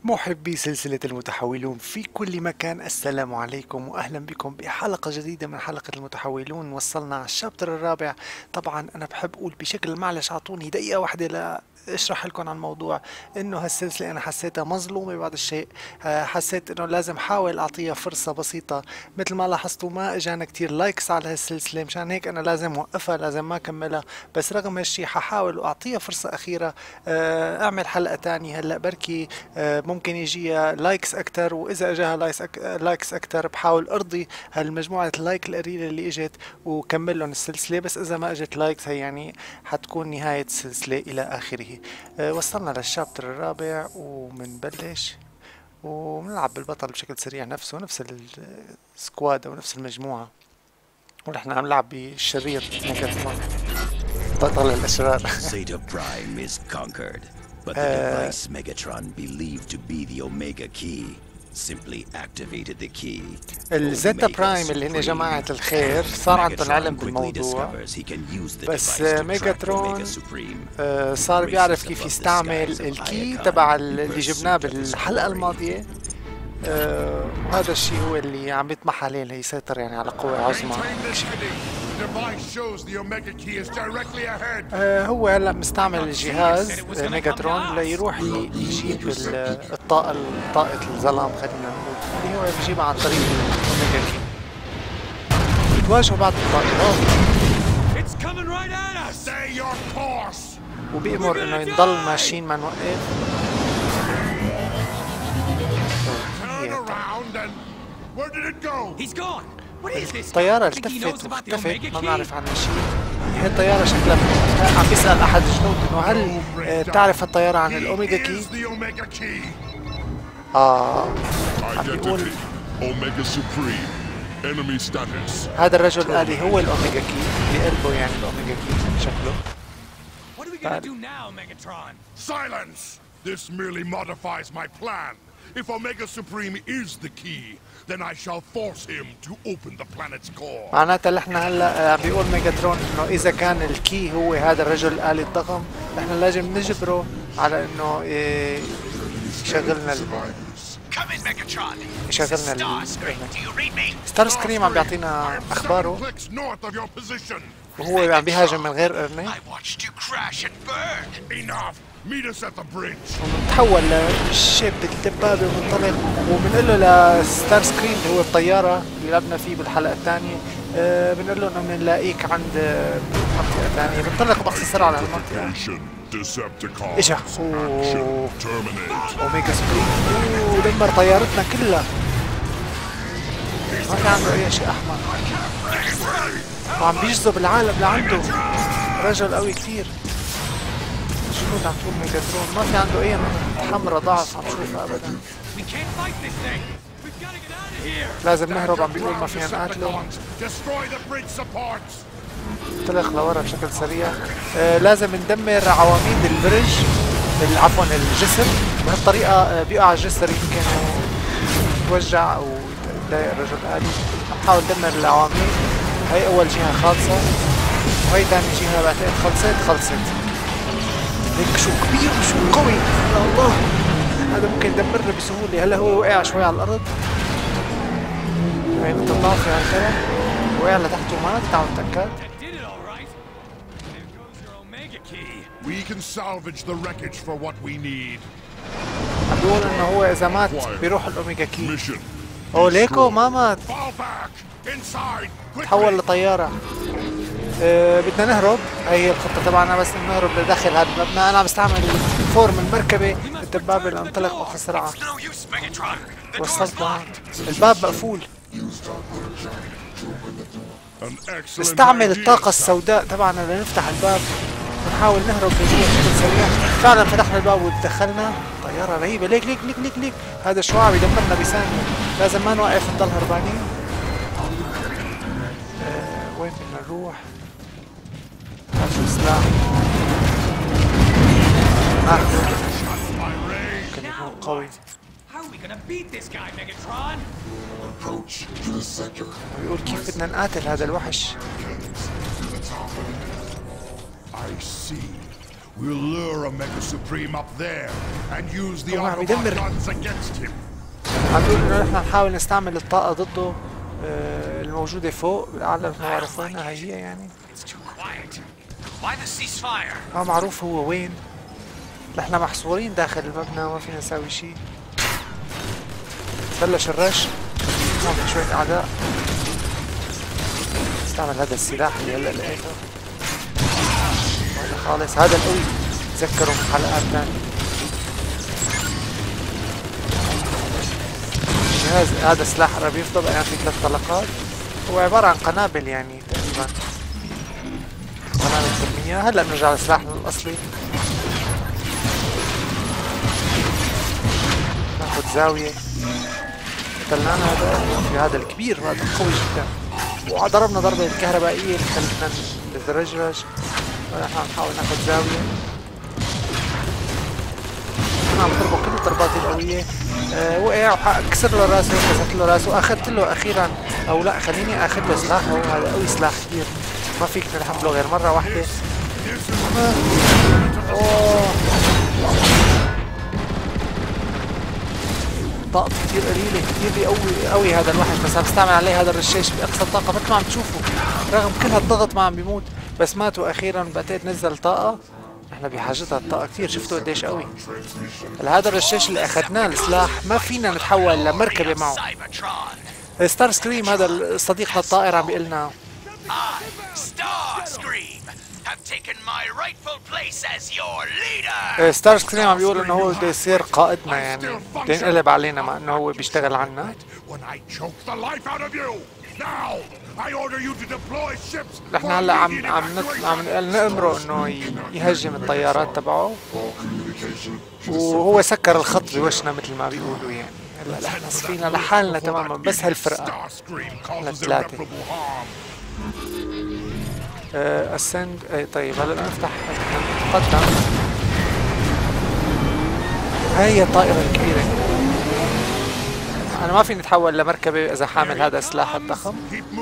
محبي سلسلة المتحولون في كل مكان، السلام عليكم وأهلا بكم بحلقة جديدة من حلقة المتحولون. وصلنا على الشابتر الرابع. طبعا أنا بحب أقول بشكل معلش أعطوني دقيقة واحدة اشرح لكم عن موضوع انه هالسلسله انا حسيتها مظلومه بعض الشيء. حسيت انه لازم حاول اعطيها فرصه بسيطه. مثل ما لاحظتوا ما اجانا كتير لايكس على هالسلسله، مشان هيك انا لازم اوقفها، لازم ما اكملها. بس رغم هالشي ححاول اعطيها فرصه اخيره. اعمل حلقه تانية هلا بركي ممكن يجيها لايكس اكتر، واذا اجاها لايكس اكتر بحاول ارضي هالمجموعه اللايك القليله اللي اجت وكمل لهم السلسله. بس اذا ما اجت لايكس هي يعني حتكون نهايه السلسله الى اخره. وصلنا للشابتر الرابع ومنبلش وبنلعب بالبطل بشكل سريع، نفس السكواد او نفس المجموعة. ونحن عم نلعب بالشرير ميجاترون بطل الاشرار. Zeta Prime is conquered, but the device Megatron believed to be the Omega Key simply activated the key. الزيتا برايم اللي هن جماعة الخير صار عندهم علم بالموضوع، بس ميجاترون صار بيعرف كيف يستعمل الكي تبع اللي جبناه بالحلقة الماضية. وهذا الشيء هو اللي عم يطمح عليه ليسيطر يعني على قوة عظمى. هو هلا مستعمل الجهاز ميجاترون ليروح يجيب طاقة الظلام، خلينا نقول اللي هو بيجيبها عن طريق الأوميجا كي. بتواجهوا بعض الطائرات وبيأمر انه ينضل ماشيين ما نوقف. الطيارة التفت واختفت، ما بنعرف عنها شيء. هي الطيارة شكلها عم بيسأل أحد الجنود إنه هل تعرف الطيارة عن الأوميجا كي؟ عم بيقول هذا الرجل الآلي هو الأوميجا كي، بقلبه يعني الأوميجا كي شكله. What are we gonna do now, Megatron? Silence! This merely modifies my plan. If Omega Supreme is the key, then I shall force him to open the planet's core. معناتها اللي احنا هلا عم بيقول ميجاترون انه اذا كان الكي هو هذا الرجل الآلي الضخم، احنا لازم نجبره على انه يشغلنا ستار سكريم عم بيعطينا اخباره وهو عم بيهاجم من غير قرنه. ونتحول لشاب الدبابة ومنطلق، وبنقول له لستار سكريم اللي هو الطيارة اللي لعبنا فيه بالحلقة الثانية، بنقول له انه بنلاقيك عند منطقة ثانية. بنطلق باختصار على هالمنطقة. اجا اوميجا سبريم ودمر طيارتنا كلها، ما في عنده اي شيء احمر، وعم بيجذب العالم لعنده. رجل قوي كثير. شنو عم تقول ميجاترون؟ ما في عنده اي حمرة ضعف عم شوفها ابدا. لازم نهرب، عم بيقول ما فينا نقاتله. انطلق لورا بشكل سريع. لازم ندمر عواميد البرج، عفوا الجسر. بهالطريقة بيقع الجسر يمكن يتوجع او يضايق الرجل الآلي. عم حاول ندمر العواميد. هي اول جهة خالصة، وهي ثاني جهة بعتقد خلصت. هيك شو كبير وشو قوي، يا الله. هذا ممكن يدمرنا بسهولة. هلا هو وقع شوي على الأرض، هي مثل طافي هالخير، وقع لتحته ما تعالوا نتأكد. We can salvage the wreckage for what we need. عم بيقول انه هو اذا مات بيروح الاوميجا كي. ليكو ما مات، تحول لطيارة. بدنا نهرب، هي الخطة تبعنا، بس نهرب لداخل هذا المبنى. انا عم بستعمل فورم المركبة الدبابة لانطلق بسرعة. وصلت لهون، الباب مقفول. نستعمل الطاقة السوداء تبعنا لنفتح الباب ونحاول نهرب بجوا بشكل سريع. فعلا فتحنا الباب ودخلنا. طيارة رهيبة. ليك هذا الشعاع بيدمرنا بثانية. لازم ما نوقف نضل هربانين. وين بدنا نروح؟ هذا سلاح ناخذه، ممكن يكون قوي. بيقول كيف بدنا نقاتل هذا الوحش. I see. We'll lure Omega Supreme up there and use the طبعاً Autobot بيدمر. guns against him. عم بيقول انه نحن نحاول نستعمل الطاقة ضده الموجودة فوق بالأعلى مثل ما عرفنا هي يعني. It's too quiet. Why the ceasefire? ما معروف هو وين. نحن محصورين داخل المبنى وما فينا نساوي شيء. بلش الرش. هون في شوية أعداء. استعمل هذا السلاح اللي هلا لقيته. هذا خالص هذا القوي. تذكروا من حلقات ثانية. هذا سلاح قرب يفضل يعني في 3 طلقات. هو عبارة عن قنابل يعني تقريبا. قنابل برمية. هلا بنرجع لسلاحنا الأصلي. ناخذ زاوية. قتلنا هذا في هذا الكبير هذا قوي جدا. وضربنا ضربة الكهربائية اللي خلتنا نترجرج. ونحن عم نحاول ناخذ زاوية. أنا عم ضربه كل الضربات القوية. وقع وكسر له راسه كسرت له راسه واخذت له اخيرا او لا خليني اخذ له سلاحه. هذا قوي سلاح كثير ما فيك تنحمله غير مرة واحدة. طاقته كثير قليلة كثير قوي هذا الوحش بس عم بستعمل عليه هذا الرشاش بأقصى الطاقة مثل ما عم تشوفوا رغم كل هالضغط ما عم بيموت بس مات واخيرا بعتقد نزل طاقة. احنا بحاجتها الطاقة كثير شفتوا قديش قوي. هذا الرشاش اللي اخذناه السلاح ما فينا نتحول لمركبة معه. ستار سكريم هذا صديقنا الطائر عم بيقلنا ستار سكريم عم بيقول انه هو بده يصير قائدنا يعني بده ينقلب علينا مع انه هو بيشتغل عنا. نحن هلا عم نأمره انه يهجم الطيارات تبعه وهو سكر الخط بوشنا مثل ما بيقولوا يعني. هلا نحن صفينا لحالنا تماما بس هالفرقة للثلاثة. اسند طيب هلا نفتح نتقدم. هاي الطائرة الكبيرة. أنا ما فيني أتحول لمركبة إذا حامل هذا السلاح الضخم.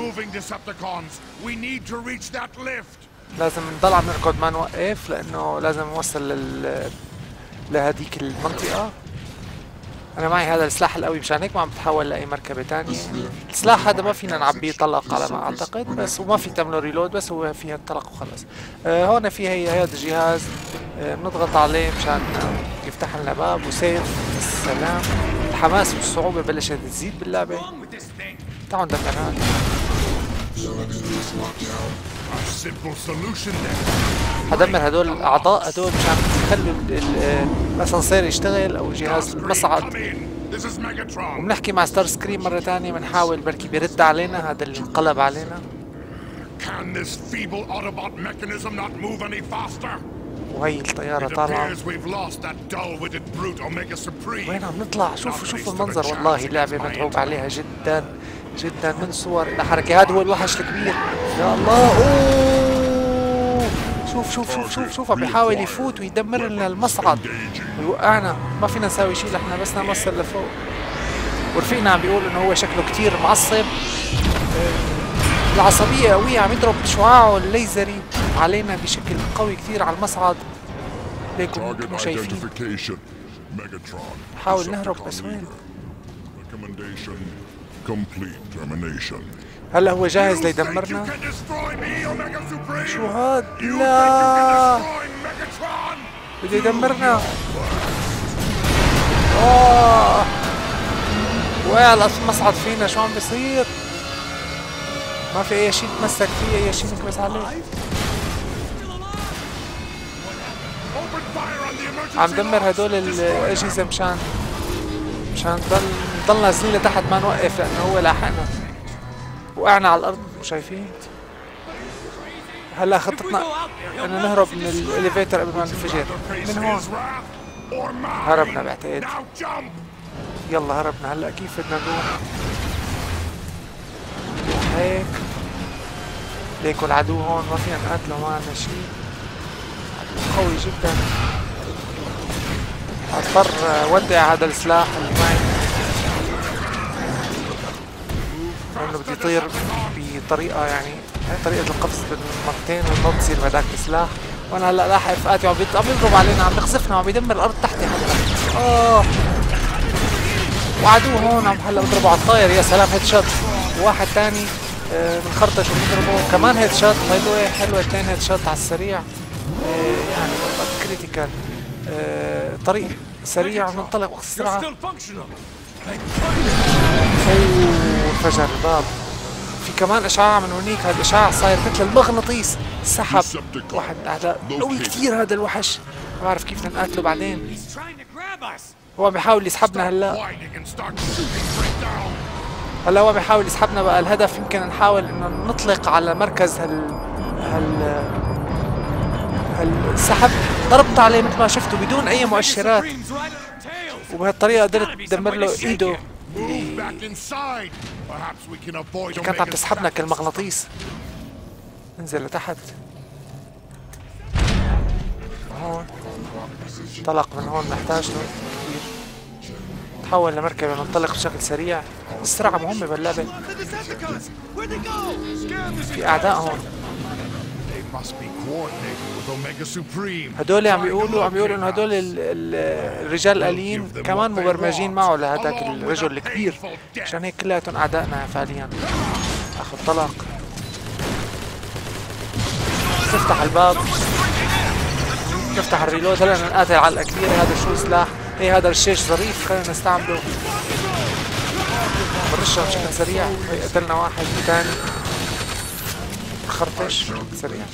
لازم نضل عم نركض ما نوقف لأنه لازم نوصل لهديك المنطقة. أنا معي هذا السلاح القوي مشان هيك ما عم بتحول لأي مركبة تانية. السلاح هذا ما فينا نعبيه طلق على ما أعتقد بس وما في تعمله ريلود بس هو فيها الطلق وخلص. هون في هذا الجهاز بنضغط عليه مشان يفتح لنا باب وسيف. السلام. الحماس والصعوبة بلشت تزيد باللعبة. تعالوا ندمر هذا. حدمر هدول الأعضاء هدول مشان يخلوا الأسانسير يشتغل أو جهاز المصعد. وبنحكي مع ستار سكريم مرة ثانية بنحاول بركي بيرد علينا هذا اللي انقلب علينا. وهي الطيارة طالعة. وين عم نطلع؟ شوفوا المنظر والله اللعبة متعوب عليها جدا جدا من صور إلى حركة. هذا هو الوحش الكبير يا الله. أوه شوف عم بيحاول يفوت ويدمر لنا المصعد ويوقعنا. ما فينا نساوي شيء نحن بس نوصل لفوق. ورفيقنا عم بيقول انه هو شكله كتير معصب. العصبية قوية عم يضرب شعاعه الليزري علينا بشكل قوي كتير على المصعد. ليكم انتم شايفين. نحاول نهرب بس وين؟ هلا هو جاهز ليدمرنا. شو هاد؟ لا بده يدمرنا. وقع المصعد فينا. شو عم بيصير؟ ما في اي شيء نتمسك فيه اي شيء نكبس عليه. عم دمر هدول الاجهزة مشان نضل نازلين لتحت ما نوقف لانه هو لاحقنا. وقعنا على الارض شايفين. هلا خطتنا انه نهرب من الاليفيتر قبل ما ننفجر. من هون هربنا بعتقد. يلا هربنا. هلا كيف بدنا نروح؟ هيك ليكوا العدو هون ما فينا نقاتله ما عنا شيء. عدو قوي جدا. اضطر ودع هذا السلاح اللي معي لانه بدي يطير بطريقة يعني هاي طريقة القفز بالمرتين والنط يصير بهداك السلاح. وانا هلا لاحق فئاتي عم يضرب علينا، عم بيقذفنا، عم بيدمر الارض تحتي حتى. وعدو هون عم هلا بضربوا على الطاير. يا سلام هيد شوت. واحد ثاني منخرطش وبيضربوا كمان هيد شوت. هيدول حلوه، 2 هيد شوت على السريع. يعني كريتيكال. طريق سريع وننطلق وقت السرعه. انفجر الباب. في كمان اشعاع من هونيك. هذا الاشعاع صاير مثل المغناطيس. سحب واحد من الاعداء. قوي كثير هذا الوحش. ما بعرف كيف نقاتله بعدين. هو بيحاول يسحبنا هلا هو بيحاول يسحبنا. بقى الهدف يمكن نحاول انه نطلق على مركز السحب. ضربت عليه مثل ما شفتوا بدون اي مؤشرات، وبهالطريقه قدرت تدمر له ايده كانت عم تسحبنا كالمغناطيس. ننزل لتحت. هون انطلق من هون. نحتاج له كثير. تحول لمركبة ننطلق بشكل سريع. السرعة مهمة باللعبة. في أعداء هون. هدول عم يقولوا انه هدول الرجال الآليين كمان مبرمجين معه لهذاك الرجل الكبير، عشان هيك كلياتهم أعدائنا فعليا. أخذ طلق. نفتح الباب، نفتح الريلود. هلا نقاتل على الكبير. هذا شو سلاح؟ ايه هذا الشيش ظريف، خلينا نستعمله. بنرشه بشكل سريع. قتلنا واحد ثاني. خرطش سريع.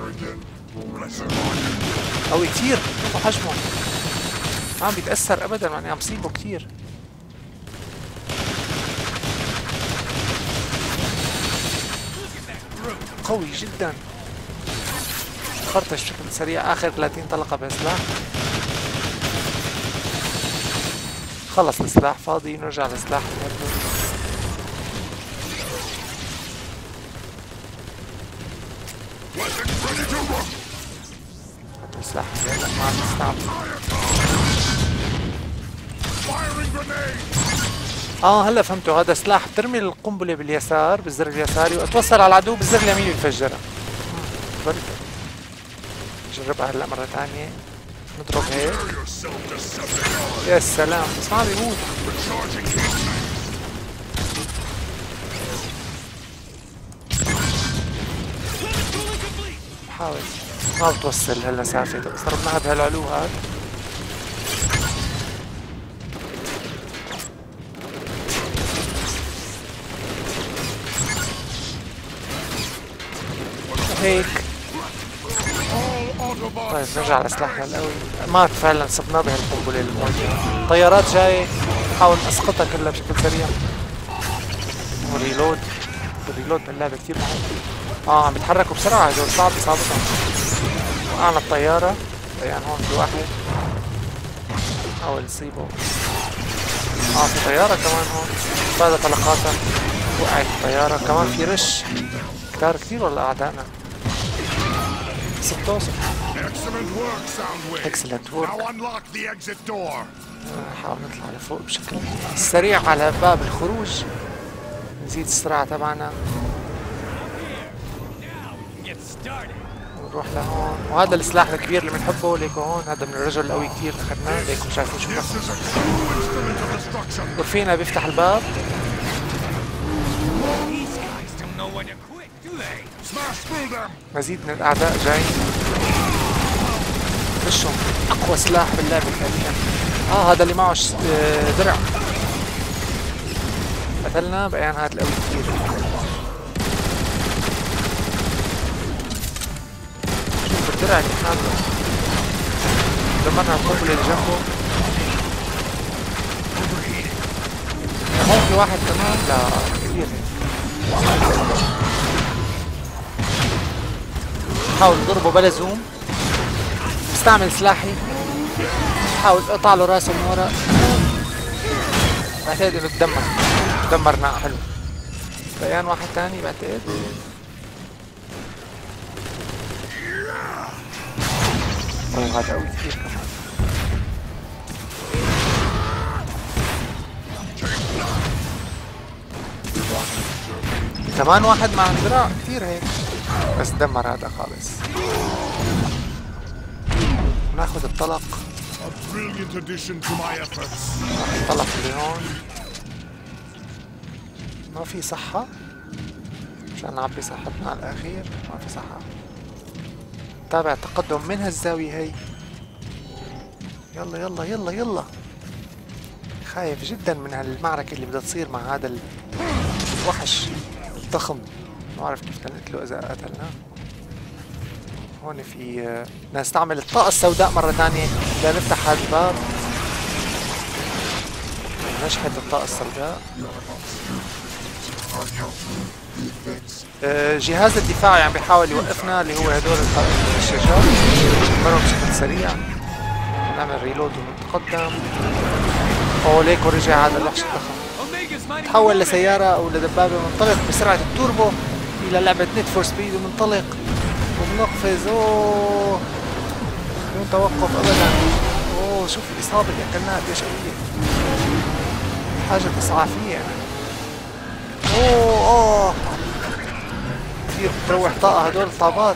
قوي كثير. شوفوا حجمه ما عم بيتأثر ابدا، يعني عم بصيبه كثير. قوي جدا. خرطش بشكل سريع. اخر 30 طلقة بسلاح. خلص السلاح فاضي. نرجع لسلاح السلاح ما عم نستعمل. هلا فهمتوا. هذا سلاح بترمي القنبلة باليسار بالزر اليساري وتوصل على العدو بالزر اليمين يتفجرها. نجربها هلا مرة ثانية. نضرب هيك. يا سلام. بس ما عم يموت. بحاول ما بتوصل هالمسافة. بس ضربناها بهالعلو هاد. هيك. طيب نرجع لسلاحنا القوي. مات فعلا. صبناه بهالقنبلة الموجهة. طيارات جاية. نحاول نسقطها كلها بشكل سريع. والريلود. الريلود باللعبة كثير مهم. عم بيتحركوا بسرعة هدول. صعب إصابتهم. وقعنا الطيارة. يعني هون في واحد. نحاول نصيبه. في طيارة كمان هون. بعد طلقاتها. وقعت الطيارة. كمان في رش. كتار كثير والله أعدائنا. Excellent work. نحاول نطلع لفوق بشكل سريع على باب الخروج. نزيد السرعة تبعنا. ونروح لهون. وهذا السلاح الكبير اللي بنحبه. ليكو هون. هذا من الرجل القوي كثير اللي اخذناه. ليكو شايفين شو ورفينا. بيفتح الباب. مزيد من الأعداء جاي. فشهم. أقوى سلاح باللعبة حاليا. هذا اللي معه درع. قتلنا. بقيان هذا القوي كثير. شوف الدرع اللي حامله. دمرنا القنبلة اللي جنبه. هون في واحد كمان. لا كثير. حاول نضربه بلا زوم. استعمل سلاحي. حاول اقطع له راسه من ورا. بعتقد انه تدمر. دمرناه. حلو. بيان واحد ثاني بعتقد. هذا قوي كثير كمان. كمان واحد مع دراع كثير هيك. بس دمر هذا خالص. ناخد الطلق. A brilliant addition to my efforts. الطلق اللي هون ما في صحة مشان نعبي صحتنا على الأخير. ما في صحة. تابع التقدم من هالزاوية هي. يلا يلا يلا يلا. خايف جدا من هالمعركة اللي بدها تصير مع هذا الوحش الضخم. ما بعرف كيف نقتله إذا قتلناه. هون في نستعمل الطاقة السوداء مرة ثانية. بدنا نفتح هذا الباب. نشحت الطاقة السوداء. جهاز الدفاع عم بيحاول يوقفنا اللي هو هدول الشاشات. نمرهم بشكل سريع. نعمل ريلود ونتقدم. اوه ليكو رجع هذا الوحش الضخم. تحول لسيارة او لدبابة وننطلق بسرعة التوربو الى لعبة نيد فور سبيد وننطلق وبنقفز. اوه بدون توقف ابدا. اوه شوف الاصابة اللي اكلناها قديش قوية. حاجة اسعافية يعني. اوه كثير بتروح طاقة هدول الطابات.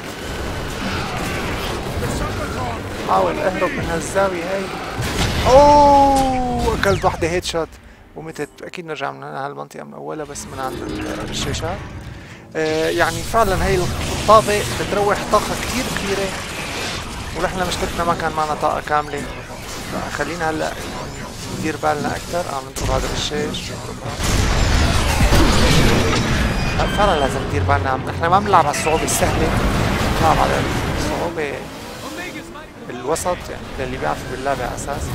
حاول اهرب من هالزاوية هاي. اوه اكلت وحدة هيد شوت ومتت. اكيد نرجع من هالمنطقة من اولها بس من عند الشاشات. يعني فعلا هي الطابة بتروح طاقة كثير كبيرة ونحن مشكلتنا ما كان معنا طاقة كاملة. خلينا هلا ندير بالنا اكثر. ننطر هذا الشيش. فعلا لازم ندير بالنا. نحن ما بنلعب على الصعوبة السهلة. بنلعب على الصعوبة الوسط يعني اللي بيعرف باللعبة على اساس.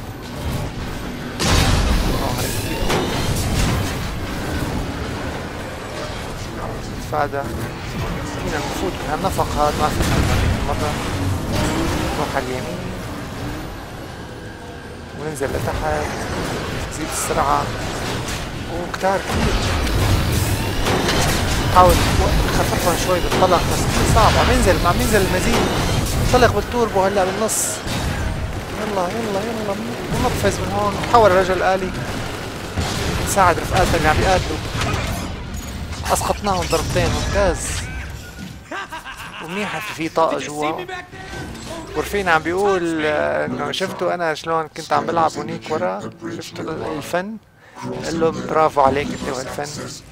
نتفادى. فينا نفوت بهالنفق هذا ما فينا مرة. نروح على اليمين وننزل لتحت. نزيد السرعة. وكتار كتير. حاول نخففهم شوي بالطلق بس صعب. عم ينزل المزيد. انطلق بالتوربو هلا بالنص. يلا يلا يلا نقفز من هون. نحول الرجل الآلي نساعد رفقاتنا اللي عم بيقاتلوا. اسقطناهم ضربتين. ممتاز. ومنيحة في طاقة جوا. ورفيقنا عم بيقول انه شفتوا انا شلون كنت عم بلعب هونيك ورا. شفتوا الفن. قال له برافو عليك انت والفن.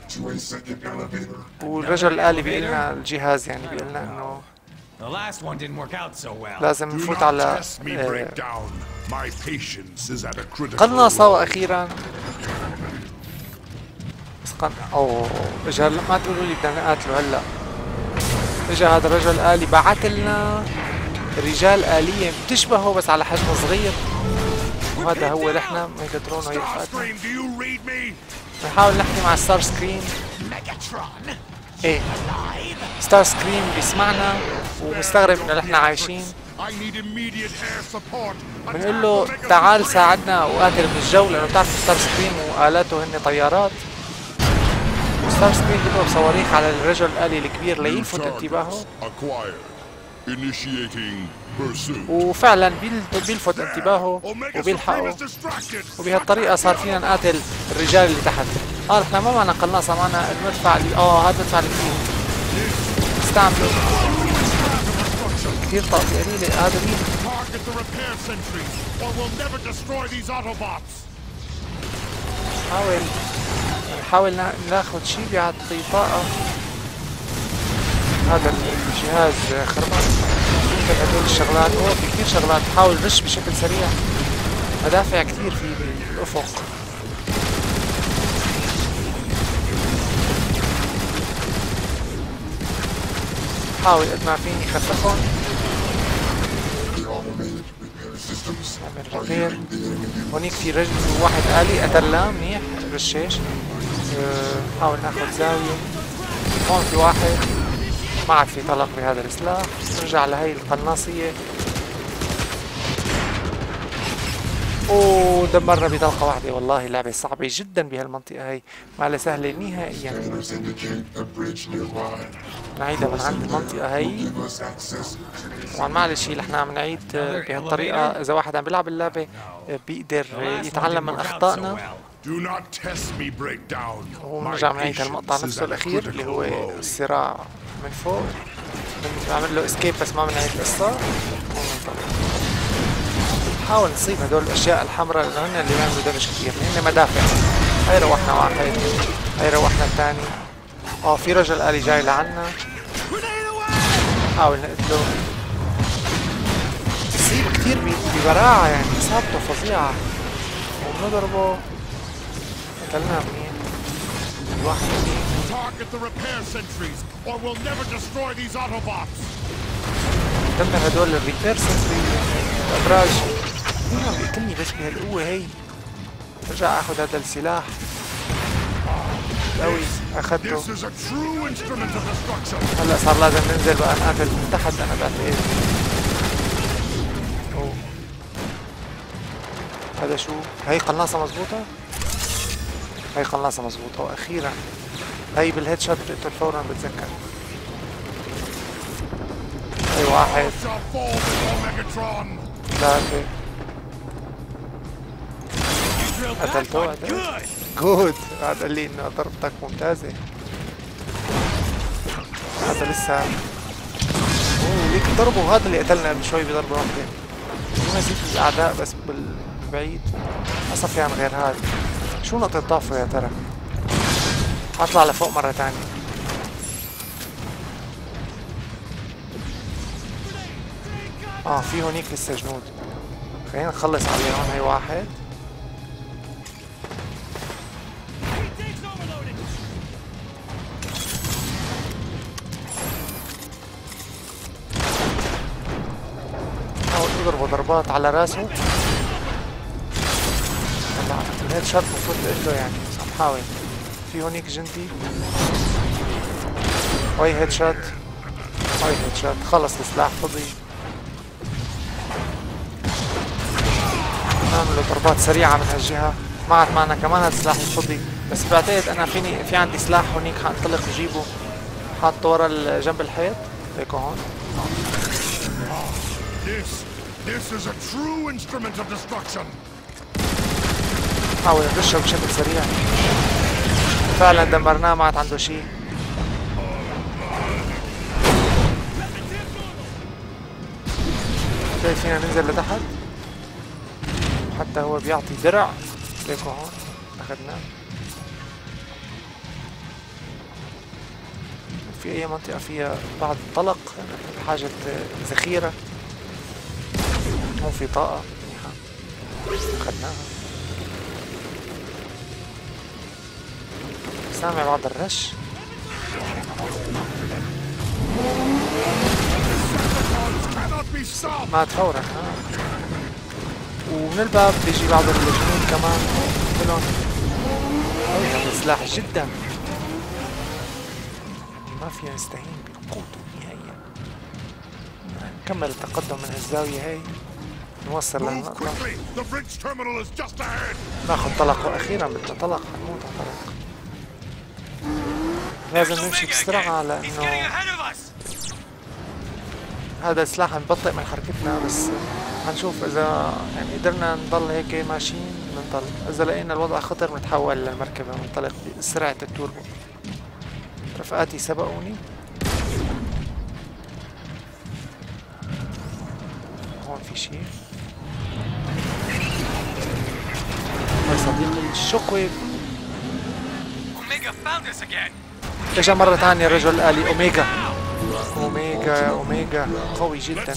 والرجل الآلي بيقول لنا الجهاز يعني بيقول لنا انه لازم نفوت على قناصة. واخيرا بس اوه اجا. ما تقولوا لي بدنا نقاتله هلا. اجا هذا الرجل الآلي بعت لنا رجال آلية بتشبهه بس على حجم صغير. وهذا هو نحن ميجاترون وهي رفقاتنا. نحاول نحكي مع ستار سكرين. ايه ستار سكرين بيسمعنا ومستغرب انه نحن عايشين. بنقول له تعال ساعدنا وقاتل من الجو لانه بتعرف ستار سكرين وآلاته هن طيارات. وستار سكرين بيضرب صواريخ على الرجل الآلي الكبير ليلفت انتباهه. وفعلا بيلفت انتباهه وبيلحقه. وبهالطريقة صار فينا نقاتل الرجال اللي تحت. نحن ما معنا قناصة. معنا المدفع اللي هذا المدفع الكبير. استعمله كثير طاقة قليلة. هذا مين؟ نحاول ناخذ شيء بيعطي طاقة. هذا الجهاز خربان. هدول الشغلات. في كثير شغلات. حاول رش بشكل سريع. مدافع كثير في الأفق. حاول قد ما فيني خففهم. نعمل ريبير. هونيك في رجل واحد آلي قتلناه منيح. رشاش. نحاول ناخذ زاوية. هون في واحد ما عاد في طلق بهذا السلاح. نرجع لهي القناصية. اوه دمرنا بطلقة واحدة. والله لعبة صعبة جدا بهالمنطقة هي. ما لها سهلة نهائيا. نعيدها من عند المنطقة هي. طبعا معلش نحن عم نعيد بهالطريقة. إذا واحد عم بيلعب اللعبة بيقدر يتعلم من أخطائنا. ونرجع نعيد هالمقطع نفسه الأخير اللي هو الصراع من فوق. بنعمل له اسكيب بس ما بنعيد القصة. وننطلق. نحاول نصيب هدول الاشياء الحمراء لانه هن اللي بيعملوا دمج كثير، هن مدافع. هاي روحنا واحد، هاي روحنا الثاني. في رجل آلي جاي لعنا، نحاول نقتله. بصيب كثير ببراعة، يعني اصابته فظيعة وبنضربه. قتلناه منيح. الواحد منيح. Target the repair sentries, or we'll never destroy these Autobots! دمر هدول الريبير سنتري، الابراج. مين عم بيقتلني بس بهالقوة هي؟ برجع اخذ هذا السلاح قوي، اخذته. This is a true instrument of destruction! هلا صار لازم ننزل بقى نقاتل من تحت. انا بعتقد هذا شو؟ هي قناصة مزبوطة؟ هي قناصة مزبوطة، واخيرا هي بالهيد شوت بتقتل فورا، بتذكر. هي واحد، Shall fall before Megatron! ثلاثة. قتلته. جود. هذا قال لي انه ضربتك ممتازة. هذا لسه. ليك ضربه، هذا اللي قتلنا قبل شوي بضربة واحدة. في مزيد من الاعداء بس بالبعيد. ما صفيان غير هذا. شو نقطة ضعفه يا ترى؟ اطلع لفوق مرة تانية. في هونيك لسه جنود. خلينا نخلص عليهم. هي واحد. حاول اضربه ضربات على راسه. طلع الهيد شوت المفروض له يعني، بس عم حاول. في هونيك جندي. هاي هيد شوت، هاي هيد شوت. خلص السلاح فضي. نعمل ضربات سريعة من هالجهة. ما عاد معنا كمان هذا السلاح الفضي، بس بعتقد انا في عندي سلاح هونيك حانطلق وجيبه. حاطه ورا جنب الحيط. هيك هون. This is a true instrument of destruction. حاول نرشه بشكل سريع. فعلا دمرناه، ما عاد عنده شيء. كيف فينا ننزل لتحت؟ حتى هو بيعطي درع. ليكو هون اخذناه. في اي منطقة فيها بعض الطلق بحاجة ذخيرة. مو في طاقة منيحة، اخذناها. سامع بعض الرش. مات فورا. ومن الباب بيجي بعض الجنود كمان كلهم. هذا سلاح جدا ما فينا نستهين بقوته نهائيا. نكمل التقدم من الزاوية هاي، نوصل للنقطة. ناخذ طلق، واخيرا بدنا طلق. حنموت على طلق. لازم نمشي بسرعة لانه هذا السلاح ببطئ من حركتنا، بس هنشوف اذا يعني قدرنا نضل هيك ماشيين بنضل. اذا لقينا الوضع خطر بنتحول للمركبة وننطلق بسرعة التوربو. رفقاتي سبقوني. هون في شيء. يا صديقي الشوك ويف. اجا مرة ثانية الرجل الآلي أوميجا. أوميجا أوميجا قوي جدا.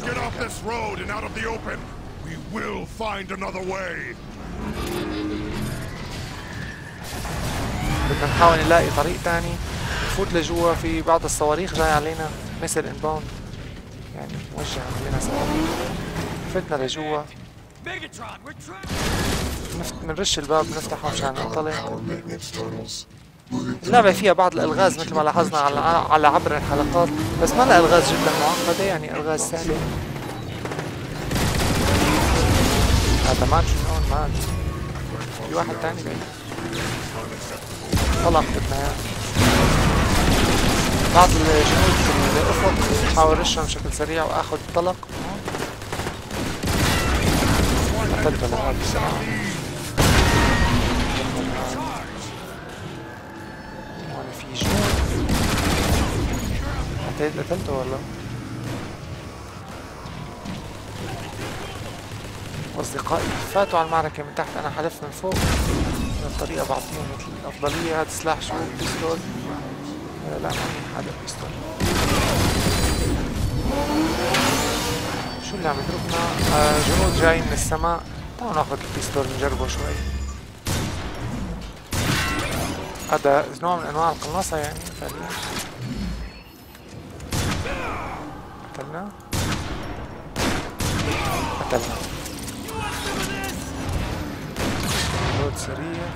بدنا نحاول نلاقي طريق ثاني نفوت لجوا. في بعض الصواريخ جاي علينا، مثل انباوند يعني موجه علينا صواريخ. فتنا لجوا، بنرش الباب بنفتحه مشان ننطلق. اللعبة فيها بعض الألغاز مثل ما لاحظنا على عبر الحلقات، بس ما لها ألغاز جدا معقدة، يعني ألغاز سهلة. هذا مات من هون، مات. في واحد تاني بعيد. طلق بدنا اياه. بعض الجنود في الأفق بحاول رشهم بشكل سريع وآخذ طلق. قتلته لهذا بسرعة. هون في جنود. قتلته والله. وصل أصدقائي فاتوا على المعركة من تحت، أنا حلفت من فوق. الطريقة بعطيهم مثل الأفضلية. هذا سلاح شو؟ بيستول؟ لا ما في حدا بيستول. شو اللي عم يضربنا؟ جنود جاي من السماء. تعالوا ناخذ البيستول نجربه شوي. هذا نوع من أنواع القناصة يعني فعليا. قتلنا رود سريع.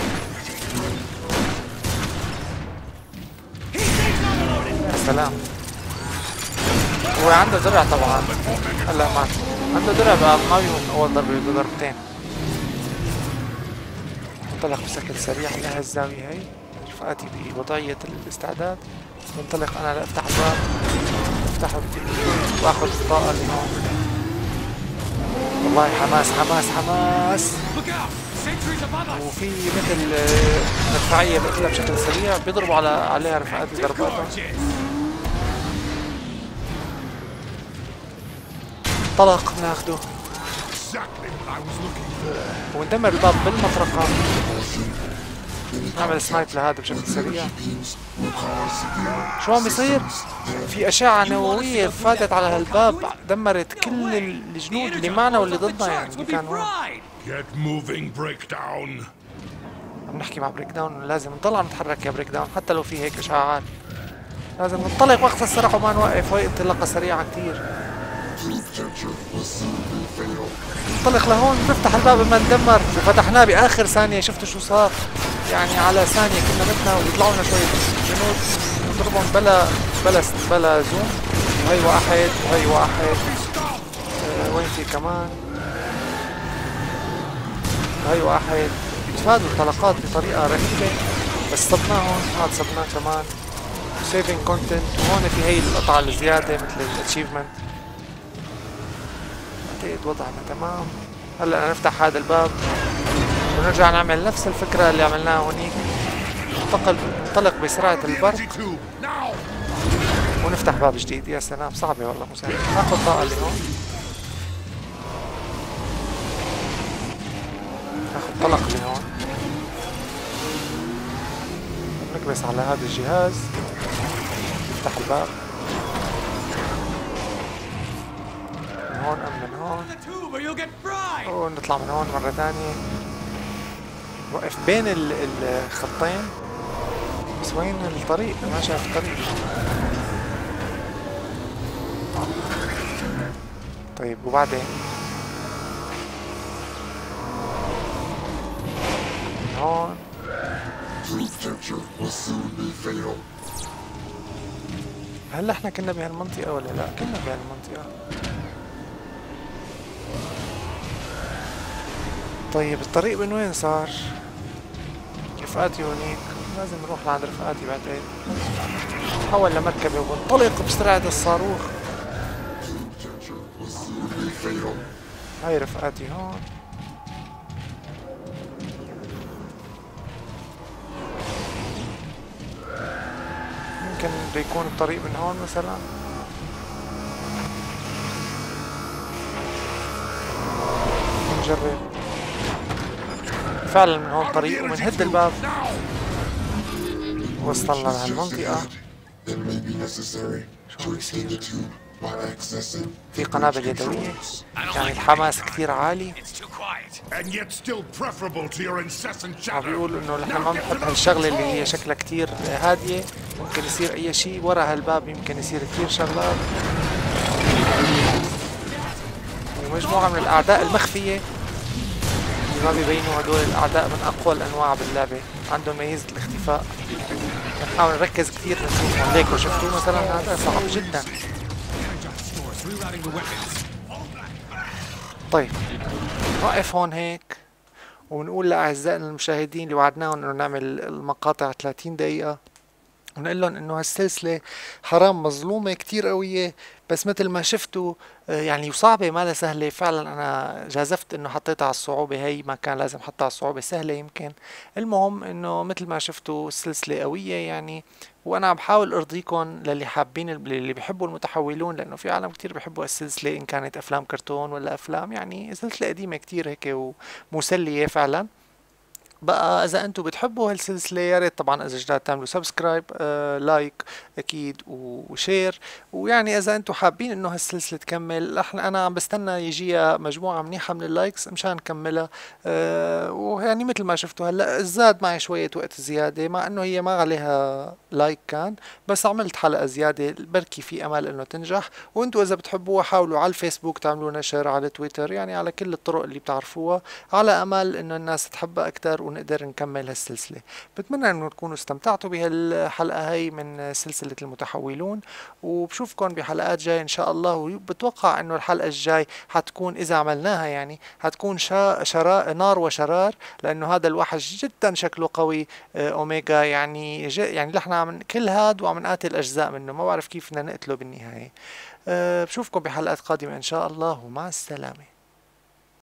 يا سلام. هو عنده درع طبعا. هلا مات. عنده درع بقى قوي من اول ضربة بضربتين. انطلق بشكل سريع الى هالزاوية هي. رفقاتي بوضعية الاستعداد. بنطلق انا لافتح الباب. افتحه واخذ الطاقة اللي هون. والله حماس حماس حماس. وفي مثل مدفعية بقتلها بشكل سريع. بيضربوا عليها رفقاتي ضرباتها. طلق ناخده وندمر الباب بالمطرقة. نعمل سنايب لهذا بشكل سريع. شو عم بيصير؟ في أشعة نووية فاتت على هالباب، دمرت كل الجنود اللي معنا واللي ضدنا يعني اللي كانوا. عم نحكي مع بريك داون، لازم نطلع نتحرك يا بريك داون حتى لو في هيك إشعاعات. لازم ننطلق وقت الصراحة وما نوقف. وهي انطلاقة سريعة كتير. ننطلق لهون نفتح الباب ما ندمر. وفتحناه بآخر ثانية. شفتوا شو صار؟ يعني على ثانية كنا متنا ويطلعوا لنا شوية جنود نضربهم بلا زوم. وهي واحد وهي واحد. وين في كمان؟ وهي واحد. بيتفادوا الطلقات بطريقة رهيبة. بس صبناهم. هاد صبناه كمان. سيفينج كونتنت. وهون في هي القطعة الزيادة مثل الاتشيفمنت. اعتقد وضعنا تمام. هلا نفتح هذا الباب ونرجع نعمل نفس الفكرة اللي عملناها هونيك. ننطلق بسرعة البرق ونفتح باب جديد. يا سلام صعبة والله مساعدة. ناخذ الطاقة اللي هون. ناخذ طلق اللي هون. نكبس على هذا الجهاز. نفتح الباب من هون أم من هون. ونطلع من هون مرة ثانية. وقف بين الخطين. بس وين الطريق؟ ما شايف الطريق. طيب وبعدين من هون. هل احنا كنا بهالمنطقة ولا لا؟ كنا بهالمنطقة. طيب الطريق من وين صار؟ رفقاتي هونيك. لازم نروح لعند رفقاتي بعدين. نحول لمركبة وننطلق بسرعة الصاروخ. هاي رفقاتي هون. يمكن بده يكون الطريق من هون مثلا. نجرب. فعلا من هون طريق ومنهد الباب. وصلنا لهالمنطقة. شو بيصير؟ في قنابل يدوية. يعني الحماس كثير عالي. عم بيقول انه نحن ما بنحب هالشغلة اللي هي شكلها كثير هادية. ممكن يصير اي شيء ورا هالباب. يمكن يصير كثير شغلات. ومجموعة من الاعداء المخفية ما بيبينوا. هدول الاعداء من اقوى الانواع باللعبة. عندهم ميزة الاختفاء. نحاول نركز كثير نشوفهم. ليكوا شفتوا مثلا هذا صعب جدا. طيب نوقف هون هيك ونقول لأعزائنا المشاهدين اللي وعدناهم انه نعمل المقاطع 30 دقيقة. ونقول لهم انه هالسلسلة حرام مظلومة كتير قوية، بس مثل ما شفتوا يعني وصعبة ما لها سهلة فعلا. انا جازفت انه حطيتها على الصعوبة هي، ما كان لازم حطها على الصعوبة سهلة يمكن. المهم انه مثل ما شفتوا السلسلة قوية يعني، وانا عم بحاول ارضيكم للي حابين، اللي بيحبوا المتحولون، لانه في عالم كتير بيحبوا السلسلة ان كانت افلام كرتون ولا افلام يعني سلسلة قديمة كتير هيك ومسلية فعلا. بقى اذا انتم بتحبوا هالسلسله يا ريت طبعا اذا جداد تعملوا سبسكرايب، لايك اكيد وشير. ويعني اذا انتم حابين انه هالسلسله تكمل، انا عم بستنى يجيها مجموعه منيحه من اللايكس مشان نكملها. ويعني مثل ما شفتوا هلا زاد معي شويه وقت زياده، مع انه هي ما عليها لايك كان، بس عملت حلقه زياده بركي في امل انه تنجح. وانتم اذا بتحبوها حاولوا على الفيسبوك تعملوا نشر، على تويتر، يعني على كل الطرق اللي بتعرفوها، على امل انه الناس تحبها اكثر ونقدر نكمل هالسلسلة. بتمنى انه تكونوا استمتعتوا بهالحلقة هاي من سلسلة المتحولون، وبشوفكم بحلقات جاي ان شاء الله. وبتوقع انه الحلقة الجاي حتكون اذا عملناها يعني حتكون نار وشرار، لانه هذا الوحش جدا شكله قوي. اوميجا يعني يعني نحن عم كل هاد وعم نقاتل اجزاء منه، ما بعرف كيف بدنا نقتله بالنهاية. بشوفكم بحلقات قادمة ان شاء الله، ومع السلامة.